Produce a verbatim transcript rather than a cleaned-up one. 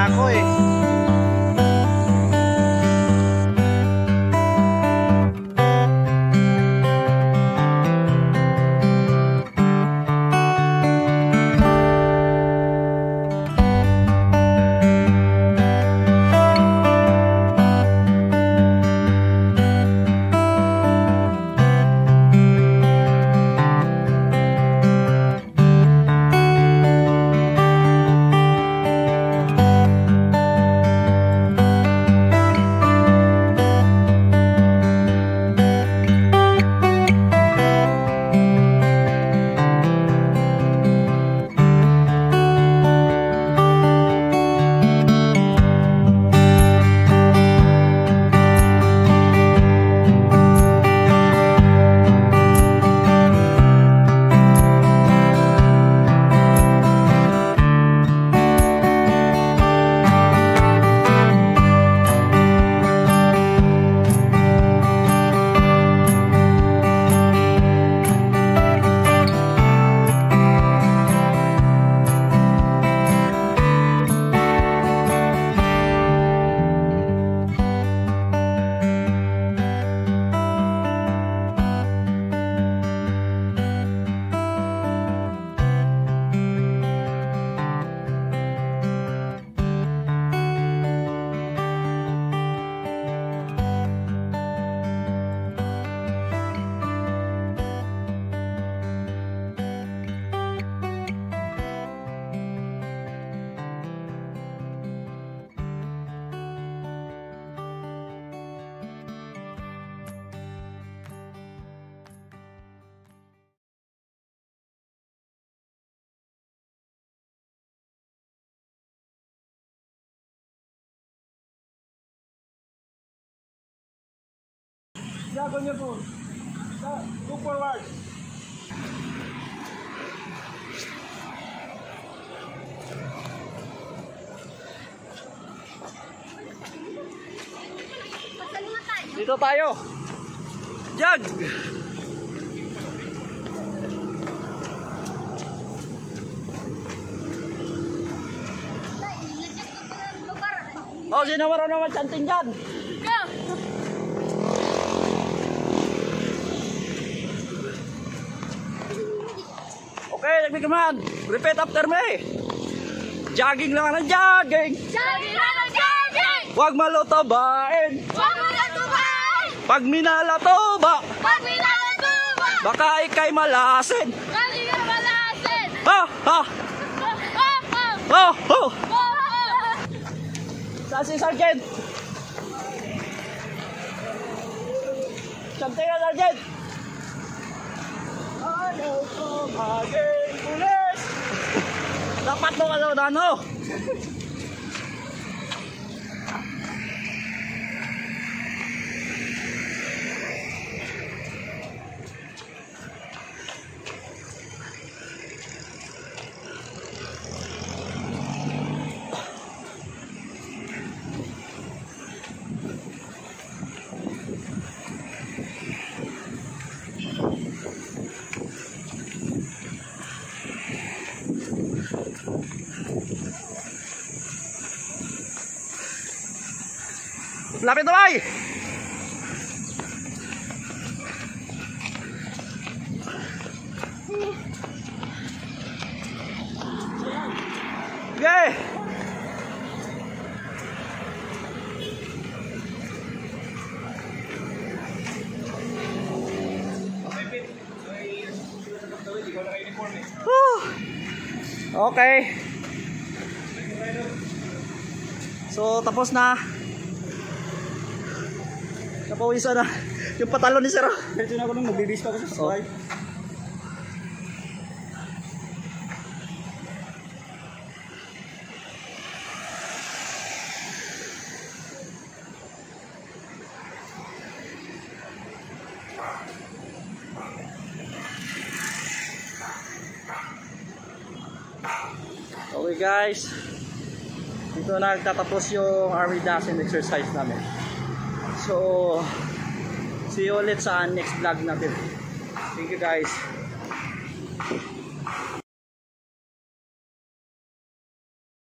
na ako eh. Gago niyo po. Go forward. Dito tayo. Jag. Oh, sino marunong mag-chanting dyan? Go! Okay, nagbi command. Repeat after me. Jogging lang ng jogging. Jogging lang ng jogging! Huwag malutabain. Huwag mo lang tumain! Pag minalatuba, Pag minalatuba! baka ikay malasin. Kali ka malasin! Ha, ha, Oh, oh! ho, ho. Oh, oh! Saan si Sergeant? Chanting na, Sergeant. Ayaw ko maging pulis. Dapat mo ano, ano? Lapit na bay! Okay! Whew. Okay. So tapos na. Napawisan na. Yung patalon ni Sir. Medyo na ako nung magbibis pa ako sa Oh. sakay. Okay guys, dito na nagtatapos yung army dancing exercise namin. So, see you ulit sa next vlog natin. Thank you guys.